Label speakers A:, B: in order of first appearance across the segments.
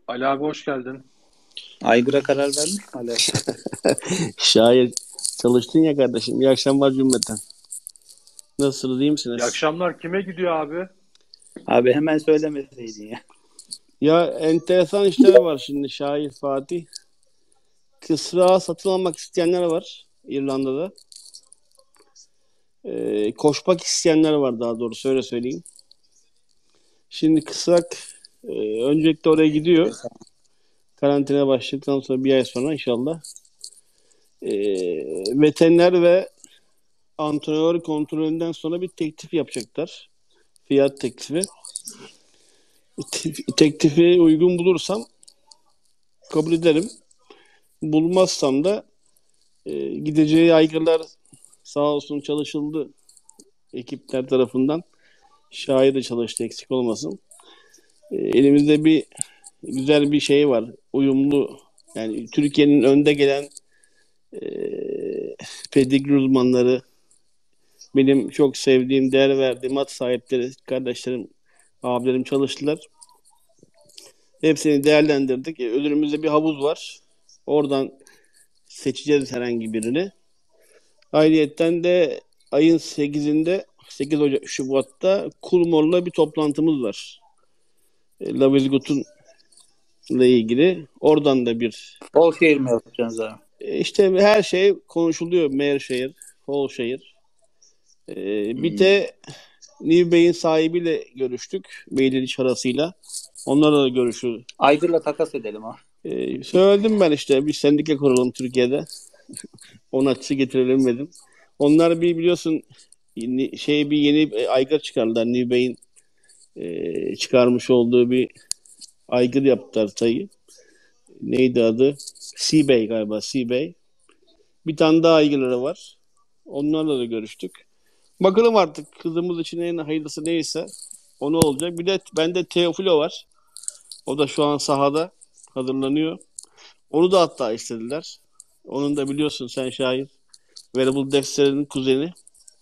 A: Ali abi hoş geldin.
B: Aygır'a karar vermiş mi hala?
C: Şayet çalıştın ya kardeşim. İyi akşamlar cümleten. Nasılsınız, iyi
A: İyi
C: misiniz?
A: akşamlar. Kime gidiyor abi?
B: Abi hemen söylemeseydin ya.
C: Ya enteresan işler var şimdi Şair Fatih. Kısrağı satın almak isteyenler var İrlanda'da. Koşmak isteyenler var daha doğrusu öyle söyleyeyim. Şimdi kısrak öncelikle oraya gidiyor. Karantina başladıktan sonra bir ay sonra inşallah. E, Veteriner ve antrenör kontrolünden sonra bir teklif yapacaklar. Fiyat teklifi. Teklifi uygun bulursam kabul ederim. Bulmazsam da gideceği aygırlar sağ olsun çalışıldı ekipler tarafından. Şair de çalıştı eksik olmasın. Elimizde bir güzel bir şey var. Uyumlu yani Türkiye'nin önde gelen e, pedigrí uzmanları benim çok sevdiğim, değer verdiğim at sahipleri, kardeşlerim, abilerim çalıştılar. Hepsini değerlendirdik. Önümüzde bir havuz var. Oradan seçeceğiz herhangi birini. Ayrıyetten de ayın 8'inde 8 Şubat'ta Kulmor'la bir toplantımız var. Lavizgut'un ile ilgili. Oradan da bir
B: Bol şehir mi yapacaksınız abi?
C: işte her şey konuşuluyor. Mearshire, Fallshire. Bir de New Bay'in sahibiyle görüştük. Beyliliç arasıyla. Onlarla da görüşürüz.
B: Aygır'la takas edelim ha.
C: Söyledim ben işte bir sendika kuralım Türkiye'de. Onatçı getirelim dedim. Onlar bir biliyorsun bir yeni aygır çıkardılar. New Bay'in çıkarmış olduğu bir aygır yaptılar sayı. Neydi adı? Seabay galiba. Seabay. Bir tane daha aygırları var. Onlarla da görüştük. Bakalım artık kızımız için en hayırlısı neyse onu olacak. Bir de bende Teofilo var. O da şu an sahada hazırlanıyor. Onu da hatta istediler. Onun da biliyorsun sen şahit. Variable Dexter'in kuzeni.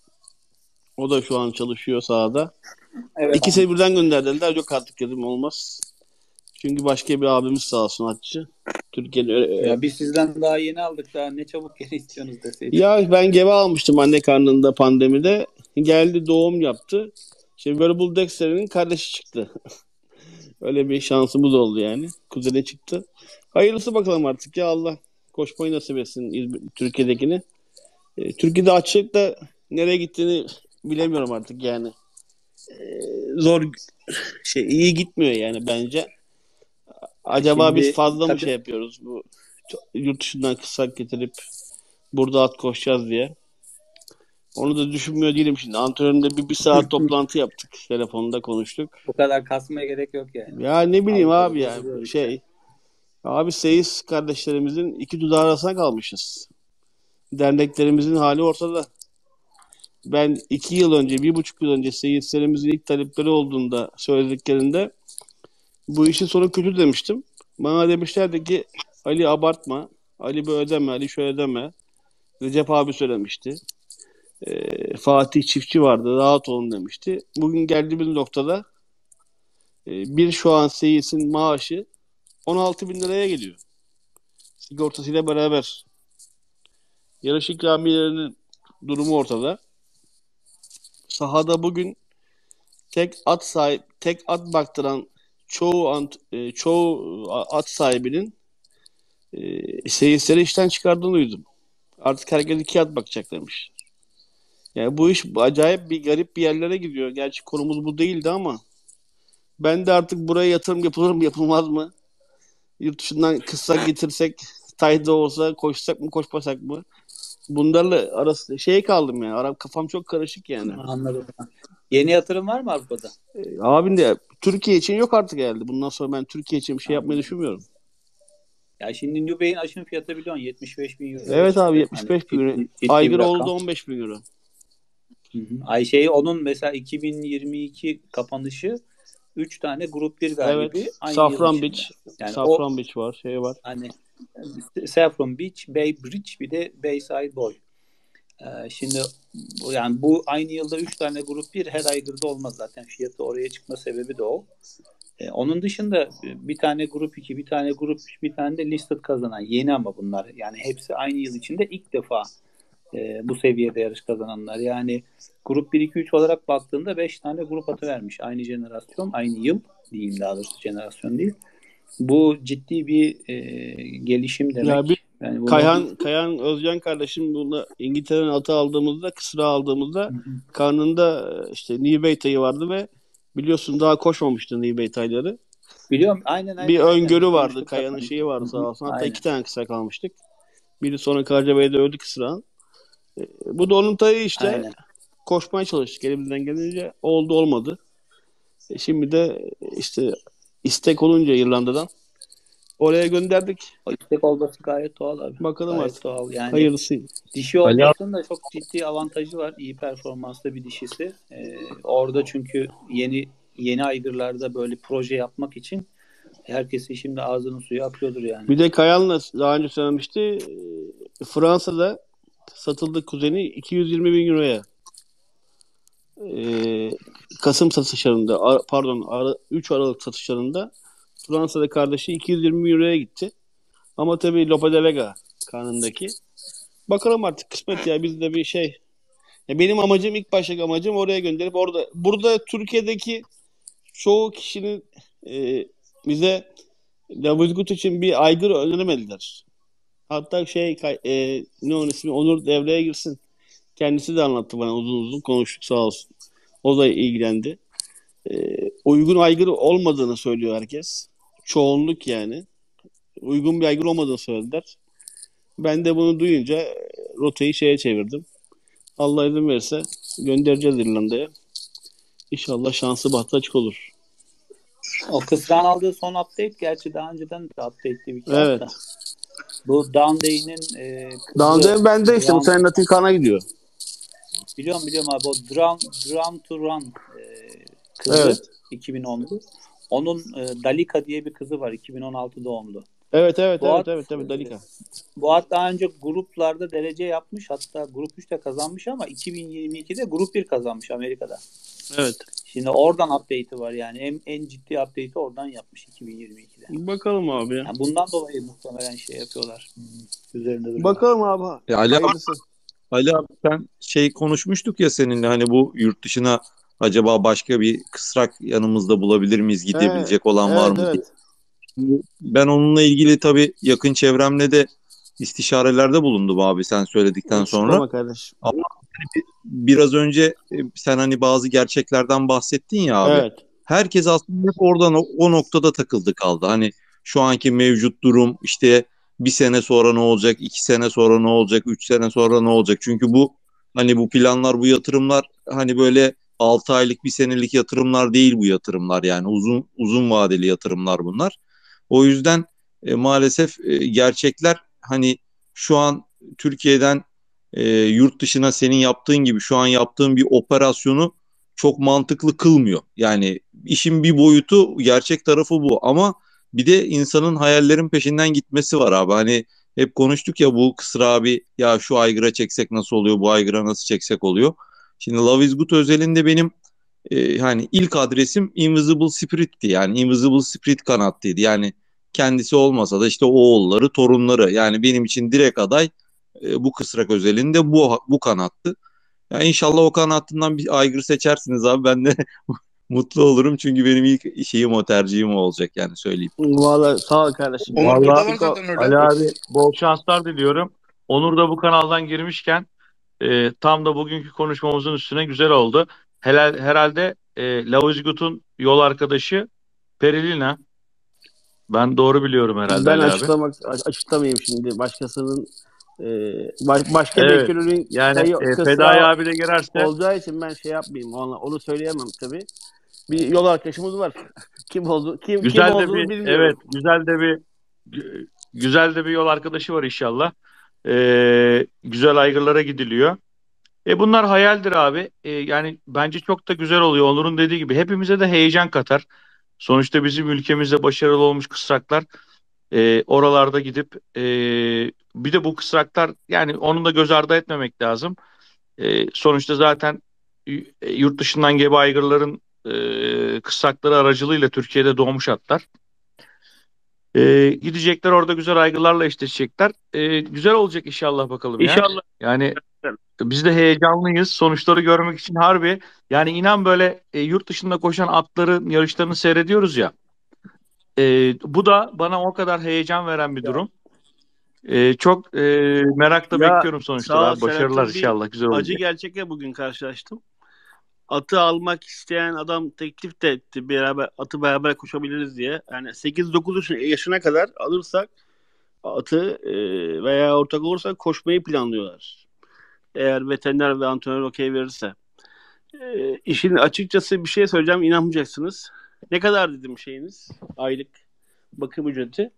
C: O da şu an çalışıyor sahada.
B: Evet abi.
C: İkisini birden gönderdiler. Yok artık dedim olmaz. Çünkü başka bir abimiz sağ olsun atçı. Türkiye'de
B: Ya biz sizden daha yeni aldık, daha ne çabuk geri istiyorsunuz deseydik.
C: ya ben gebe almıştım anne karnında pandemide. Geldi doğum yaptı. Şimdi Variable Dexter'in kardeşi çıktı. Öyle bir şansımız oldu yani. Kuzeni çıktı. Hayırlısı bakalım artık ya Allah koşmayı nasip etsin Türkiye'dekini. Türkiye'de açlıkla nereye gittiğini bilemiyorum artık yani. Zor iyi gitmiyor yani bence. Acaba biz
B: Şimdi
C: fazla mı
B: tabii
C: şey yapıyoruz bu yurt dışından kısak getirip burada at koşacağız diye. Onu da düşünmüyor değilim şimdi. Antrenörümle bir saat toplantı yaptık. Telefonda konuştuk.
B: bu kadar kasmaya gerek yok yani.
C: Ya ne bileyim
B: Avrupa'da
C: abi ya
B: bozuluyor işte.
C: abi Seyis kardeşlerimizin iki dudağı arasına kalmışız. Derneklerimizin hali ortada. Ben 2 yıl önce, 1,5 yıl önce seyislerimizin ilk talepleri olduğunda söylediklerinde bu işin sonu kötü demiştim. Bana demişlerdi ki Ali abartma, Ali böyle deme, Ali şöyle deme. Recep abi söylemişti. Fatih Çiftçi vardı, rahat olun demişti. Bugün geldiğimiz noktada bir şu an seyisin maaşı 16 bin liraya geliyor. Sigortasıyla beraber. Yarış ikramiyelerinin durumu ortada. Sahada bugün tek at baktıran çoğu at sahibinin seyisleri işten çıkardığını duydum. Artık herkes 2 at bakacak demiş. Yani bu iş acayip bir garip bir yerlere gidiyor. Gerçi konumuz bu değildi ama ben de artık buraya yatırım yapılır mı yapılmaz mı? Yurt dışından kıssak getirsek Tayda olsa koşsak mı koşmasak mı? Bunlarla arası kaldım yani. Kafam çok karışık yani.
B: Anladım. Yeni yatırım var mı Avrupa'da?
C: Abim de Türkiye için yok artık herhalde. Bundan sonra ben Türkiye için bir şey yapmayı
B: Anladım.
C: düşünmüyorum.
B: Ya şimdi New Bay'in aşının fiyatı biliyorsun 75 bin euroya
C: Evet abi
B: çıktı. Hani
C: 75 bin euro.
B: ciddi bir
C: Aygır oldu
B: rakam.
C: 15 bin euro.
B: Hı hı. Ay onun mesela 2022 kapanışı 3 tane grup 1 galibi
C: Evet.
B: aynı yıl içinde. Yani o
C: Safran Beach var. Var.
B: hani Saffron Beach, Bay Bridge bir de Bayside Boy. Şimdi bu aynı yılda 3 tane grup 1 her aygırda olmaz zaten. Fiyatı oraya çıkma sebebi de o. Onun dışında bir tane grup 2, bir tane grup 3, bir tane de listed kazanan. Yeni ama bunlar. Yani hepsi aynı yıl içinde ilk defa bu seviyede yarış kazananlar. Yani grup 1, 2, 3 olarak baktığında 5 tane grup atı vermiş. Aynı jenerasyon, aynı yıl diyeyim, daha doğrusu jenerasyon değil. Bu ciddi bir gelişim
C: Ya bir
B: demek. Yani bunu
C: Kayhan Özcan kardeşim bunu İngiltere'den atı aldığımızda, kısra aldığımızda karnında işte Nibey tayı vardı ve biliyorsun daha koşmamıştı Nibey tayları.
B: biliyorum, aynen
C: Bir
B: aynen
C: öngörü vardı.
B: konuştuk
C: Kayhan'ın
B: zaten.
C: şeyi vardı sağ olsun. Hatta
B: Aynen.
C: 2 tane kısra kalmıştık. Biri sonra Karacabey'de öldü kısrağın. Bu da onun tayı işte.
B: Aynen.
C: Koşmaya çalıştık elimizden gelince. Oldu olmadı. Şimdi de işte istek olunca İrlanda'dan oraya gönderdik.
B: O istek olması gayet doğal abi.
C: Bakalım
B: Gayet
C: artık.
B: doğal. Yani
C: Hayırlısı.
B: dişi
D: Ali abi,
B: olmasının da çok ciddi avantajı var. İyi performanslı bir dişisi. Orada çünkü yeni aygırlarda böyle proje yapmak için herkesin şimdi ağzının suyu akıyordur yani.
C: Bir de Kayan'la daha önce söylemişti. Fransa'da satıldı kuzeni 220 bin euroya. Kasım satışlarında 3 Aralık satışlarında Fransa'da kardeşi 220 bin euroya gitti. Ama tabii Lope de Vega karnındaki. Bakalım artık kısmet ya, bizde bir şey. Ya benim amacım, ilk baştaki amacım oraya gönderip burada Türkiye'deki çoğu kişinin bize Lavuzgut için bir aygır öneremediler. Hatta ne onun ismi, Onur devreye girsin. Kendisi de anlattı bana, uzun uzun konuştuk sağ olsun. O da ilgilendi. Uygun aygır olmadığını söylüyor herkes. Çoğunluk yani. Uygun bir aygır olmadığını söylediler. Ben de bunu duyunca rotayı şeye çevirdim. Allah izin verirse göndereceğiz İrlanda'ya. İnşallah şansı bahtı açık olur.
B: O kısran aldığı son update, gerçi daha önceden de update'li bir kağıt
C: Evet.
B: da. Bu Dunday'nin kızı
C: Daha önce bende işte bu sene Latin Kan'a gidiyor.
B: biliyorum abi, o Drown to Run kızı,
C: Evet.
B: 2010'lu. Onun Dalika diye bir kızı var, 2016 doğumlu.
C: Evet
B: Bu
C: Dalika.
B: Bu at daha önce gruplarda derece yapmış. Hatta grup 3'te kazanmış ama 2022'de grup 1 kazanmış Amerika'da.
C: Evet.
B: Şimdi oradan update'i var yani. En ciddi update'i oradan yapmış 2022'de.
C: Bakalım abi ya.
B: Yani bundan dolayı muhtemelen şey yapıyorlar. Üzerinde duruyorlar.
C: Bakalım abi.
D: Ali abi sen konuşmuştuk ya seninle, hani bu yurt dışına acaba başka bir kısrak yanımızda bulabilir miyiz, gidebilecek olan var mı diye.
C: Evet.
D: Ben onunla ilgili tabii yakın çevremle de istişarelerde bulundum abi sen söyledikten sonra.
C: Çıkma kardeşim.
D: Ama biraz önce sen hani bazı gerçeklerden bahsettin ya abi.
C: Evet.
D: Herkes aslında hep oradan o noktada takıldı kaldı. Hani şu anki mevcut durum, işte bir sene sonra ne olacak, 2 sene sonra ne olacak, 3 sene sonra ne olacak? Çünkü bu hani bu planlar, bu yatırımlar hani böyle 6 aylık, bir senelik yatırımlar değil bu yatırımlar, yani uzun vadeli yatırımlar bunlar. O yüzden maalesef gerçekler hani şu an Türkiye'den yurt dışına senin yaptığın gibi şu an yaptığın bir operasyonu çok mantıklı kılmıyor. Yani işin bir boyutu, gerçek tarafı bu, ama bir de insanın hayallerin peşinden gitmesi var abi. Hani hep konuştuk ya, bu Kısır abi, ya şu aygıra çeksek nasıl oluyor, bu aygıra nasıl çeksek oluyor. Şimdi Love is Good özelinde benim hani ilk adresim Invisible Spirit'ti. Yani Invisible Spirit kanattıydı. Yani kendisi olmasa da işte oğulları, torunları. Yani benim için direkt aday bu kısrak özelinde bu kanattı. Yani inşallah o kanatından bir aygır seçersiniz abi. Ben de mutlu olurum. Çünkü benim ilk şeyim, o tercihim olacak, yani söyleyeyim.
C: Vallahi sağ ol kardeşim.
E: Onur burada var
C: Vallahi
E: zaten öyle.
D: Ali abi bol şanslar diliyorum. Onur da bu kanaldan girmişken tam da bugünkü konuşmamızın üstüne güzel oldu. Herhalde Lavuzgut'un yol arkadaşı Perilina. Ben doğru biliyorum herhalde
C: ben
D: Ali abi.
C: açıklamayayım şimdi. Başkasının başka bir
D: Evet.
C: ekürünün
D: Yani
C: kısra
D: Fedai abi de girerse
C: olacağı için ben şey yapmayayım. Onu söyleyemem tabii. Bir yol arkadaşımız var. Kim
D: güzel de
C: olduğunu
D: bir
C: bilmiyorum.
D: güzel de bir yol arkadaşı var inşallah. Güzel aygırlara gidiliyor. Bunlar hayaldir abi. Yani bence çok da güzel oluyor. Onur'un dediği gibi hepimize de heyecan katar. Sonuçta bizim ülkemizde başarılı olmuş kısraklar oralarda gidip bir de bu kısraklar, yani onu da göz ardı etmemek lazım. Sonuçta zaten yurt dışından gebe aygırların
E: kısrakları aracılığıyla Türkiye'de doğmuş atlar. Gidecekler orada güzel aygırlarla eşleşecekler. Güzel olacak inşallah bakalım ya.
C: İnşallah.
E: Yani biz de heyecanlıyız sonuçları görmek için harbi. Yani inan böyle yurt dışında koşan atların yarışlarını seyrediyoruz ya. Bu da bana o kadar heyecan veren bir durum. Çok merakla
C: Ya
E: bekliyorum sonuçları
C: sağ ol
E: abi. Başarılar
C: Serhat'ım, bir
E: inşallah güzel
C: acı
E: olacak.
C: gerçekle bugün karşılaştım. Atı almak isteyen adam teklif de etti. Atı beraber koşabiliriz diye. Yani 8-9 yaşına kadar alırsak atı veya ortak olursak koşmayı planlıyorlar. Eğer veteriner ve antrenör okey verirse. İşin açıkçası bir şey söyleyeceğim, inanmayacaksınız. Ne kadar dedim şeyiniz? Aylık bakım ücreti.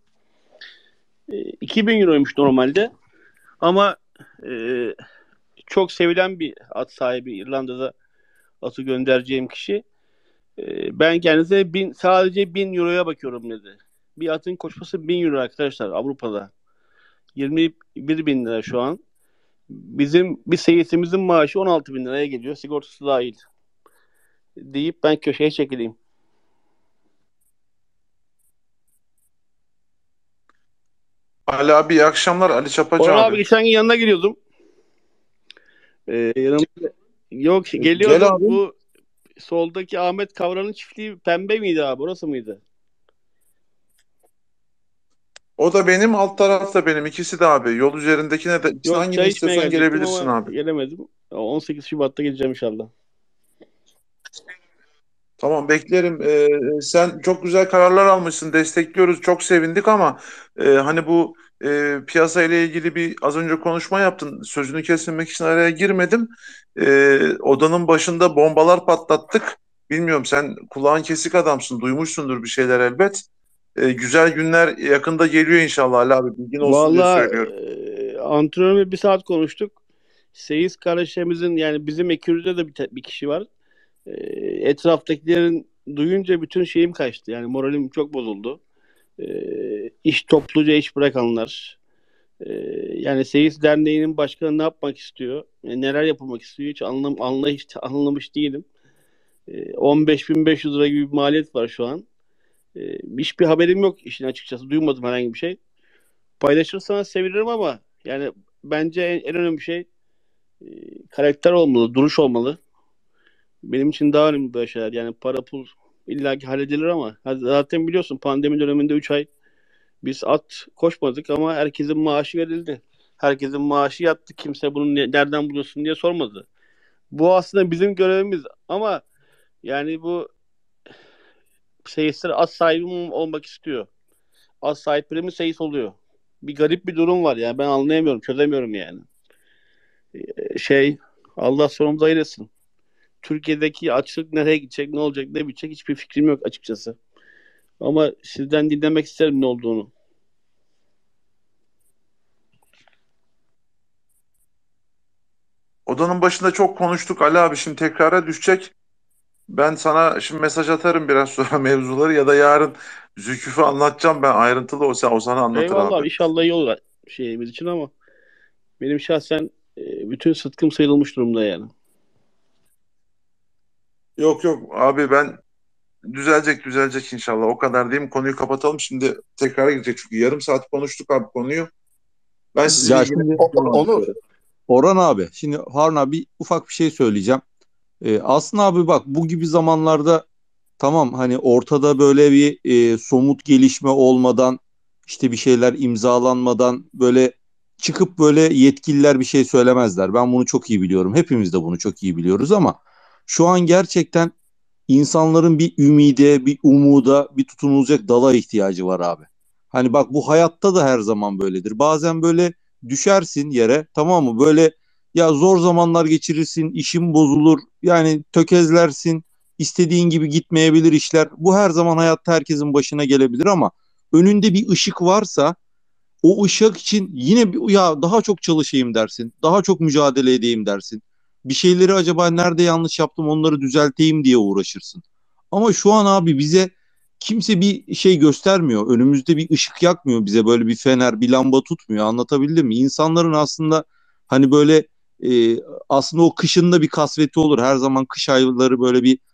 C: 2000 euroymuş normalde. Ama çok sevilen bir at sahibi, İrlanda'da atı göndereceğim kişi. Ben kendisine sadece 1000 euroya bakıyorum dedi. Bir atın koşması 1000 euro arkadaşlar Avrupa'da. 21 bin lira şu an. Bizim bir seyisimizin maaşı 16 bin liraya geliyor. Sigortası dahil. Deyip ben köşeye çekileyim.
F: Ali abi iyi akşamlar. Ali Çapacı
C: Orhan abi
F: abi.
C: geçen gün yanına geliyordum. Yanımda... Yok
F: Gel
C: geliyordum.
F: abi.
C: Bu soldaki Ahmet Kavran'ın çiftliği pembe miydi abi? Orası mıydı?
F: O da benim, alt taraf da benim. İkisi de abi. Yol üzerindekine de
C: Yok
F: hangini
C: çay içmeye
F: istiyorsan
C: gelecektim
F: gelebilirsin
C: ama
F: abi.
C: gelemedim. 18 Şubat'ta geleceğim inşallah.
F: Tamam beklerim. Sen çok güzel kararlar almışsın. Destekliyoruz. Çok sevindik ama hani bu piyasa ile ilgili bir az önce konuşma yaptın. Sözünü kesmemek için araya girmedim. Odanın başında bombalar patlattık. Bilmiyorum, sen kulağın kesik adamsın. Duymuşsundur bir şeyler elbet. Güzel günler yakında geliyor inşallah Ali abi. Bilgin olsun diye
C: Valla
F: söylüyorum.
C: antrenörle bir saat konuştuk. Seyis kardeşlerimizin, yani bizim ekürüde de bir kişi var. Etraftakilerin duyunca bütün şeyim kaçtı. Yani moralim çok bozuldu. İş topluca iş bırakanlar. Yani Seyis Derneği'nin başkanı ne yapmak istiyor? Neler yapılmak istiyor? Hiç anlamış değilim. 15.500 lira gibi bir maliyet var şu an. Hiçbir haberim yok işin açıkçası. Duymadım herhangi bir şey. Paylaşırsanız sevinirim ama yani bence en önemli şey karakter olmalı, duruş olmalı. Benim için daha önemli böyle şeyler. Yani para pul illaki halledilir ama zaten biliyorsun pandemi döneminde 3 ay biz at koşmadık ama herkesin maaşı verildi. Herkesin maaşı yattı. Kimse bunu nereden buluyorsun diye sormadı. Bu aslında bizim görevimiz ama yani bu seyisler at sahibi olmak istiyor. At sahipleri mi seyis oluyor? Bir garip bir durum var ya. Ben anlayamıyorum, çözemiyorum yani. Allah sonumuzu ayırsın. Türkiye'deki açlık nereye gidecek, ne olacak, ne bitecek hiçbir fikrim yok açıkçası. Ama sizden dinlemek isterim ne olduğunu.
F: Odanın başında çok konuştuk Ali abi. Şimdi tekrara düşecek. Ben sana şimdi mesaj atarım biraz sonra mevzuları, ya da yarın Zülküf'ü anlatacağım ben ayrıntılı, o sana anlatır
C: Eyvallah
F: abi.
C: abi, inşallah iyi olur şeyimiz için ama benim şahsen bütün sıtkım sıyrılmış durumda yani.
F: Yok yok abi, ben düzelecek inşallah, o kadar diyeyim, konuyu kapatalım şimdi, tekrara girecek çünkü yarım saat konuştuk abi konuyu. Ben sizi
D: Ya şimdi
G: Onur.
D: Orhan abi, şimdi Harun abi ufak bir şey söyleyeceğim. Aslında abi bak, bu gibi zamanlarda tamam, hani ortada böyle bir somut gelişme olmadan, işte bir şeyler imzalanmadan böyle çıkıp böyle yetkililer bir şey söylemezler. Ben bunu çok iyi biliyorum. Hepimiz de bunu çok iyi biliyoruz ama şu an gerçekten insanların bir ümide, bir umuda, bir tutunulacak dala ihtiyacı var abi. Hani bak, bu hayatta da her zaman böyledir. Bazen böyle düşersin yere, tamam mı? Böyle ya zor zamanlar geçirirsin, işin bozulur, yani tökezlersin, istediğin gibi gitmeyebilir işler. Bu her zaman hayatta herkesin başına gelebilir ama önünde bir ışık varsa o ışık için yine ya daha çok çalışayım dersin. Daha çok mücadele edeyim dersin. Bir şeyleri acaba nerede yanlış yaptım onları düzelteyim diye uğraşırsın. Ama şu an abi bize kimse bir şey göstermiyor. Önümüzde bir ışık yakmıyor bize, böyle bir fener, bir lamba tutmuyor. Anlatabildim mi? İnsanların aslında hani böyle aslında o kışında bir kasveti olur. Her zaman kış ayları böyle bir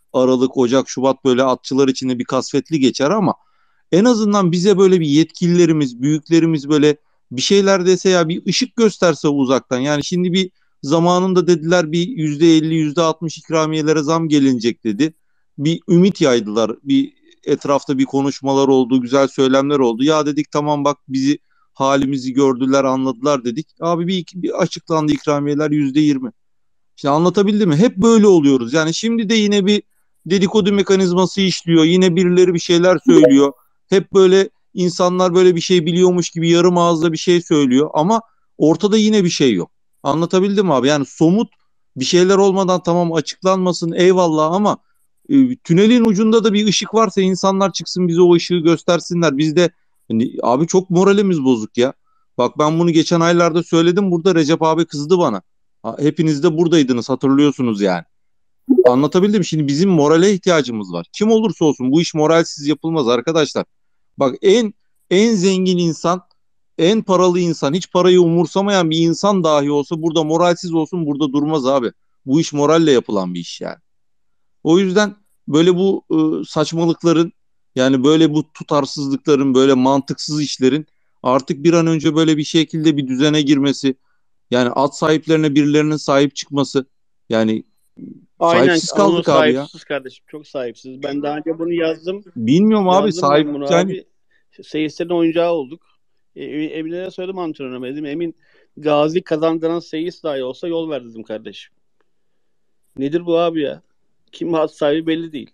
D: Aralık, Ocak, Şubat böyle atçılar için de bir kasvetli geçer ama en azından bize böyle bir yetkililerimiz, büyüklerimiz böyle bir şeyler dese ya, bir ışık gösterse uzaktan. Yani şimdi bir zamanında dediler bir %50, %60 ikramiyelere zam gelinecek dedi. Bir ümit yaydılar. Bir etrafta bir konuşmalar oldu, güzel söylemler oldu. Ya dedik tamam bak bizi halimizi gördüler, anladılar dedik. Abi bir açıklandı ikramiyeler %20. İşte anlatabildim mi? Hep böyle oluyoruz. Yani şimdi de yine bir dedikodu mekanizması işliyor. Yine birileri bir şeyler söylüyor. Hep böyle insanlar böyle bir şey biliyormuş gibi yarım ağızla bir şey söylüyor ama ortada yine bir şey yok. Anlatabildim mi abi? Yani somut bir şeyler olmadan tamam açıklanmasın eyvallah ama tünelin ucunda da bir ışık varsa insanlar çıksın bize o ışığı göstersinler. Biz de hani, abi çok moralimiz bozuk ya. Bak ben bunu geçen aylarda söyledim burada, Recep abi kızdı bana. Hepiniz de buradaydınız hatırlıyorsunuz yani. Anlatabildim. Şimdi bizim morale ihtiyacımız var. Kim olursa olsun bu iş moralsiz yapılmaz arkadaşlar. Bak en zengin insan, en paralı insan, hiç parayı umursamayan bir insan dahi olsa burada moralsiz olsun burada durmaz abi. Bu iş moralle yapılan bir iş yani. O yüzden böyle bu saçmalıkların, yani böyle bu tutarsızlıkların, böyle mantıksız işlerin artık bir an önce böyle bir şekilde bir düzene girmesi, yani at sahiplerine birilerinin sahip çıkması, yani
C: Aynen,
D: sahipsiz
C: ama
D: kaldık abi ya.
C: sahipsiz kardeşim. Çok sahipsiz. Ben daha önce bunu yazdım.
D: Bilmiyorum abi
C: Yazdım
D: sahip
C: ben bunu
D: yani.
C: abi. Seyislerin oyuncağı olduk. Emin'e de söyledim antrenörüme. Dedim Emin, Gazi kazandıran Seyis dahi olsa yol ver dedim kardeşim. Nedir bu abi ya? Kim hat sahibi belli değil.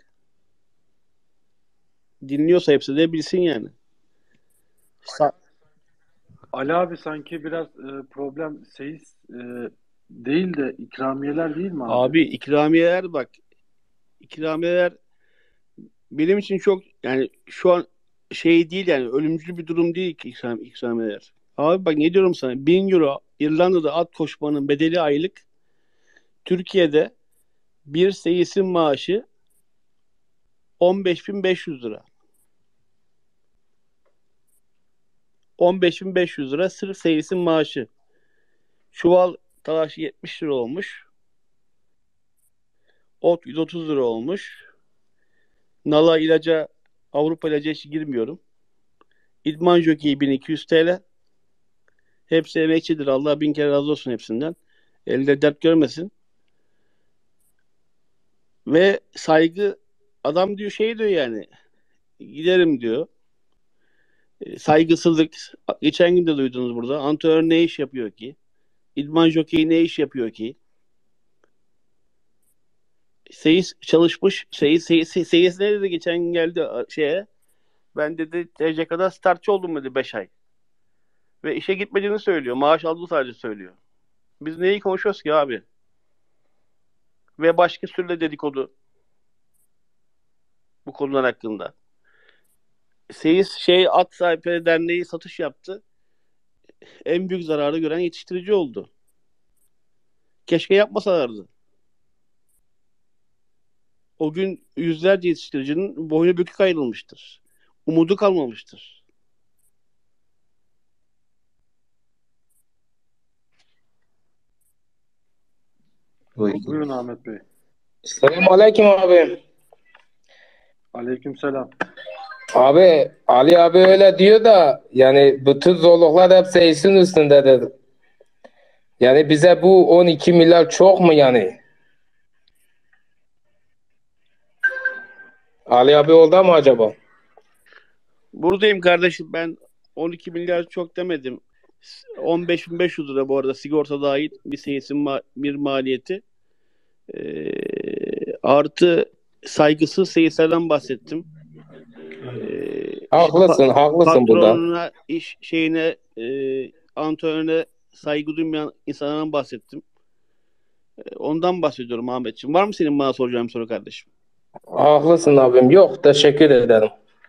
C: Dinliyorsa hepsi de bilsin yani.
A: Ali abi sanki biraz problem seyis değil de ikramiyeler değil mi abi?
C: Abi ikramiyeler bak. İkramiyeler benim için çok, yani şu an şey değil, yani ölümcül bir durum değil ki ikramiyeler. Abi bak ne diyorum sana, 1.000 euro İrlanda'da at koşmanın bedeli aylık. Türkiye'de bir seyisin maaşı 15.500 lira. 15.500 lira sırf seyisin maaşı. Çuval talaşı 70 lira olmuş. Ot 130 lira olmuş. Nala ilaca, Avrupa ilaca hiç girmiyorum. İdman jokeyi 1200 TL. Hepsi emekçidir. Allah bin kere razı olsun hepsinden. Elde dert görmesin. Ve saygı, adam diyor şey diyor yani, giderim diyor. Saygısızlık. Geçen gün de duydunuz burada. Antrenör ne iş yapıyor ki? İdman jokeyi ne iş yapıyor ki? Seyis çalışmış. Seyis ne dedi geçen gün geldi şeye. Ben dedi TCK'da startçı oldum dedi 5 ay. Ve işe gitmediğini söylüyor. Maaş aldığı sadece söylüyor. Biz neyi konuşuyoruz ki abi? Ve başka sürü dedikodu bu konular hakkında. Seyis At Sahipleri Derneği satış yaptı. En büyük zararı gören yetiştirici oldu. Keşke yapmasalardı. O gün yüzlerce yetiştiricinin boynu bükük ayrılmıştır. Umudu kalmamıştır.
A: Buyurun Ahmet Bey.
G: Selamünaleyküm abi.
A: Aleykümselam.
G: Abi Ali abi öyle diyor da yani bütün zorluklar hep seyisin üstündedir. Yani bize bu 12 milyar çok mu yani? Ali abi orada mı acaba?
C: Buradayım kardeşim, ben 12 milyar çok demedim. 15.500 lira bu arada sigorta dahil bir seyisin bir maliyeti. Artı saygısız seyislerden bahsettim.
G: Haklısın burada.
C: Patronuna, iş şeyine, antrenörüne saygı duymayan insanlardan bahsettim. Ondan bahsediyorum Ahmetciğim. Var mı senin bana soracağın bir soru kardeşim?
G: Haklısın abim. Yok, teşekkür ederim.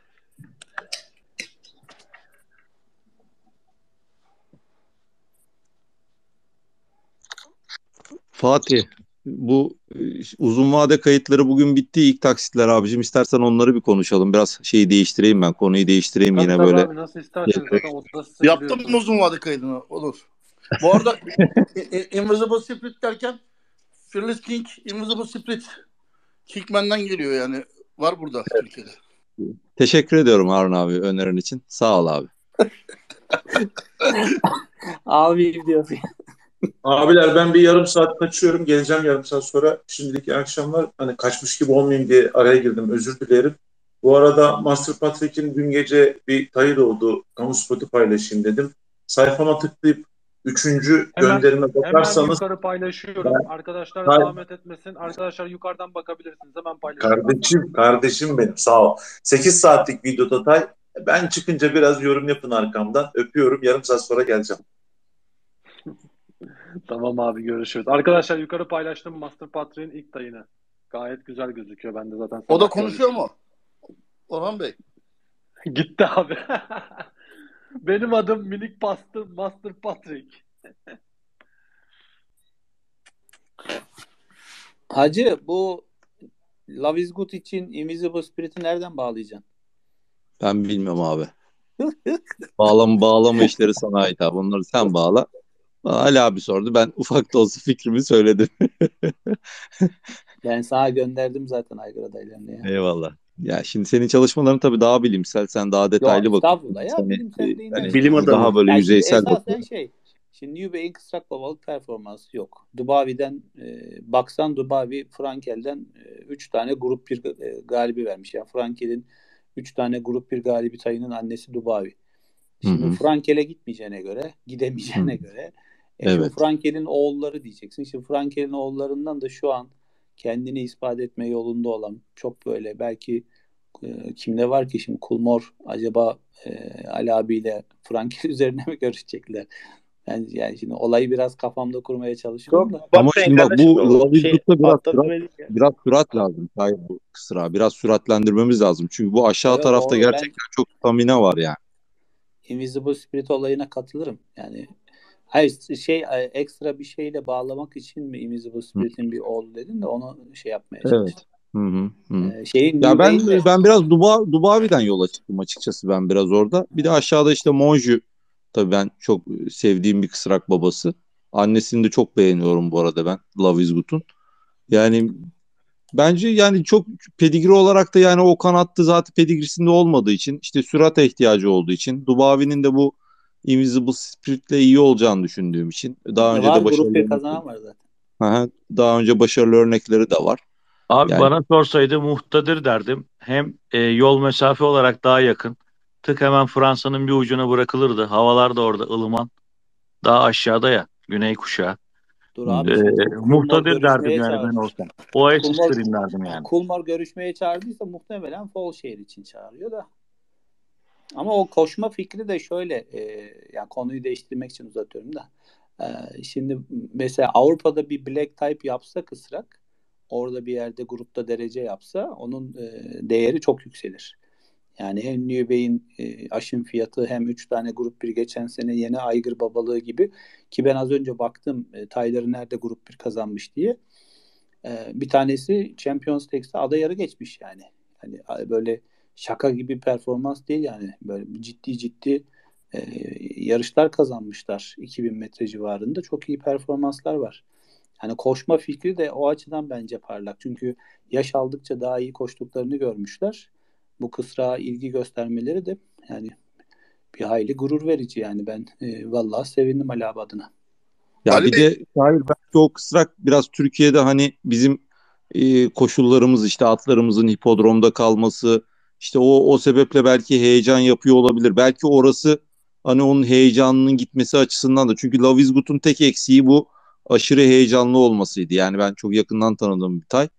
D: Fatih, bu uzun vade kayıtları bugün bitti, ilk taksitler abicim. İstersen onları bir konuşalım. Biraz şeyi değiştireyim ben, konuyu değiştireyim
A: Tabii
D: yine
A: tabii
D: böyle.
A: abi, nasıl isterseniz zaten orada size
H: Yaptım mı
A: biliyorsunuz.
H: uzun vade kaydını? Olur. Bu arada Invisible Spirit derken Fearless King Invisible Spirit Kickman'dan geliyor yani. Var burada Türkiye'de.
D: Teşekkür ediyorum Harun abi önerin için. Sağ ol abi.
B: Abi diyorsun.
F: Abiler ben bir yarım saat kaçıyorum. Geleceğim yarım saat sonra. Şimdilik iyi akşamlar. Hani kaçmış gibi olmayayım diye araya girdim. Özür dilerim. Bu arada Master Patrick'in dün gece bir kayıt oldu. Kamu spotu paylaşayım dedim. Sayfama tıklayıp üçüncü gönderime
A: Hemen
F: bakarsanız
A: yukarı paylaşıyorum. Arkadaşlar
F: ben,
A: zahmet etmesin. Arkadaşlar yukarıdan bakabilirsiniz. Hemen paylaşıyorum.
F: kardeşim benim sağ ol. 8 saatlik video Tatay. Ben çıkınca biraz yorum yapın arkamdan. Öpüyorum. Yarım saat sonra geleceğim.
A: Tamam abi, görüşürüz. Arkadaşlar yukarı paylaştım Master Patrick'in ilk tayını. Gayet güzel gözüküyor. Ben de zaten
H: O da
A: sabah
H: konuşuyor
A: görmüştüm.
H: mu? Orhan Bey.
A: Gitti abi. Benim adım minik pastı Master Patrick.
B: Hacı, bu Love is Good için Invisible Spirit'i nereden bağlayacaksın?
D: Ben bilmiyorum abi. Bağlama işleri sana ait abi. Onları sen bağla. Bana Ali abi sordu. Ben ufak da olsa fikrimi söyledim.
B: Ben sana gönderdim zaten aygır adaylarını ya.
D: Eyvallah. Ya şimdi senin çalışmaların tabii daha bilimsel. Sen daha
B: Yok
D: detaylı bakıyorsun.
B: estağfurullah ya,
D: Seni,
B: bilimsel değil
D: hani
C: Bilim adamı.
D: daha böyle
B: yani şimdi
D: yüzeysel
B: esasen
D: bakıyorsun.
B: şimdi New Bay'in kısrak babalık performansı yok. Dubavi'den baksan Dubavi Frankel'den 3 tane grup 1 galibi vermiş. Yani Frankel'in 3 tane grup 1 galibi tayının annesi Dubavi. Şimdi
D: Hı hı.
B: Frankel'e gidemeyeceğine
D: Hı.
B: göre şimdi
D: Evet.
B: Frankel'in oğulları diyeceksin. Şimdi Frankel'in oğullarından da şu an kendini ispat etme yolunda olan çok böyle belki kimde var ki şimdi Kulmor acaba Ali abiyle Frankel üzerine mi görüşecekler? Yani şimdi olayı biraz kafamda kurmaya çalışıyorum da.
D: Ama
I: Bakmayın
D: şimdi bak
I: kardeşim,
D: bu
I: o
D: Love is Good'da
I: atladı beni.
D: biraz sürat lazım. Hayır bu kısra. Biraz süratlendirmemiz lazım. Çünkü bu aşağı
B: Evet,
D: tarafta
B: doğru. Ben
D: gerçekten çok stamina var yani.
B: Invisible Spirit olayına katılırım. Yani hayır ekstra bir şeyle bağlamak için mi Invisible Spirit'in bir oğlu dedin de onu şey yapmaya
D: Evet.
B: çalıştım.
D: Hı hı. Hı.
B: Şeyin
D: Ya
B: New Bay'in
D: ben biraz Dubavi'den yola çıktım açıkçası ben biraz orada. Bir de aşağıda işte Monju tabii ben çok sevdiğim bir kısrak babası. Annesini de çok beğeniyorum bu arada ben Love is Good'un. Yani bence yani çok pedigri olarak da yani o kanattı zaten pedigrisinde olmadığı için işte sürate ihtiyacı olduğu için Dubavi'nin de bu Invisible Spirit'le iyi olacağını düşündüğüm için daha önce
B: var
D: de
B: grup bir
D: başarılı
B: kazanan var zaten.
D: Aha, daha önce başarılı örnekleri de var.
E: Abi
D: Yani
E: bana sorsaydı muhtadır derdim. Hem yol mesafe olarak daha yakın. Tık hemen Fransa'nın bir ucuna bırakılırdı. Havalar da orada ılıman. Daha aşağıda ya. Güney kuşağı.
B: Dur
D: hı,
B: abi şimdi Kulmor
E: Muhtadır derdim
B: görüşmeye
E: yani ben
B: çağırmış.
E: olsam. Oasis
B: Kulmor,
E: Stream derdim yani.
B: Kulmor görüşmeye çağırdıysa muhtemelen Folşehir için çağırıyor da. Ama o koşma fikri de şöyle yani konuyu değiştirmek için uzatıyorum da. Şimdi mesela Avrupa'da bir black type yapsa kısrak, orada bir yerde grupta derece yapsa onun değeri çok yükselir. Yani hem New Bay'in aşım fiyatı hem 3 tane grup bir geçen sene yeni aygır babalığı gibi ki ben az önce baktım tayları nerede grup bir kazanmış diye. Bir tanesi Champions League'de ada yarı geçmiş yani. Hani böyle şaka gibi performans değil yani. Böyle ciddi yarışlar kazanmışlar. 2000 metre civarında çok iyi performanslar var. Hani koşma fikri de o açıdan bence parlak. Çünkü yaş aldıkça daha iyi koştuklarını görmüşler. Bu kısrağa ilgi göstermeleri de yani bir hayli gurur verici yani ben vallahi sevindim Ali abi adına.
D: ya
H: Ali
D: bir
H: Bey,
D: de şair belki o kısrak biraz Türkiye'de hani bizim koşullarımız işte atlarımızın hipodromda kalması işte o sebeple belki heyecan yapıyor olabilir. Belki orası hani onun heyecanının gitmesi açısından da çünkü Love is Good'un tek eksiği bu aşırı heyecanlı olmasıydı. Yani ben çok yakından tanıdığım bir tay.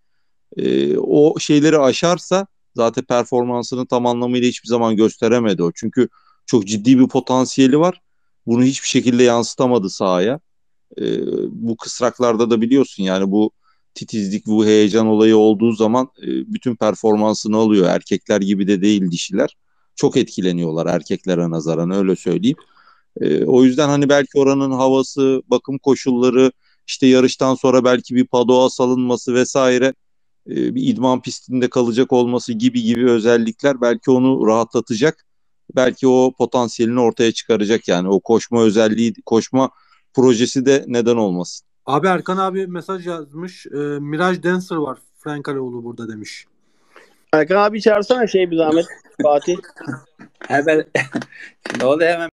D: O şeyleri aşarsa zaten performansını tam anlamıyla hiçbir zaman gösteremedi o. Çünkü çok ciddi bir potansiyeli var. Bunu hiçbir şekilde yansıtamadı sahaya. Bu kısraklarda da biliyorsun yani bu titizlik, bu heyecan olayı olduğu zaman bütün performansını alıyor. Erkekler gibi de değil dişiler. Çok etkileniyorlar erkeklere nazaran öyle söyleyeyim. O yüzden hani belki oranın havası, bakım koşulları, işte yarıştan sonra belki bir padoğa salınması vesaire bir idman pistinde kalacak olması gibi özellikler belki onu rahatlatacak. Belki o potansiyelini ortaya çıkaracak yani o koşma özelliği, koşma projesi de neden olmasın.
A: Abi Erkan abi mesaj yazmış. Mirage Dancer var
I: Frankaloğlu burada demiş.
C: Erkan abi çağırsana bir zahmet. Fatih.
B: Hemen şimdi o da hemen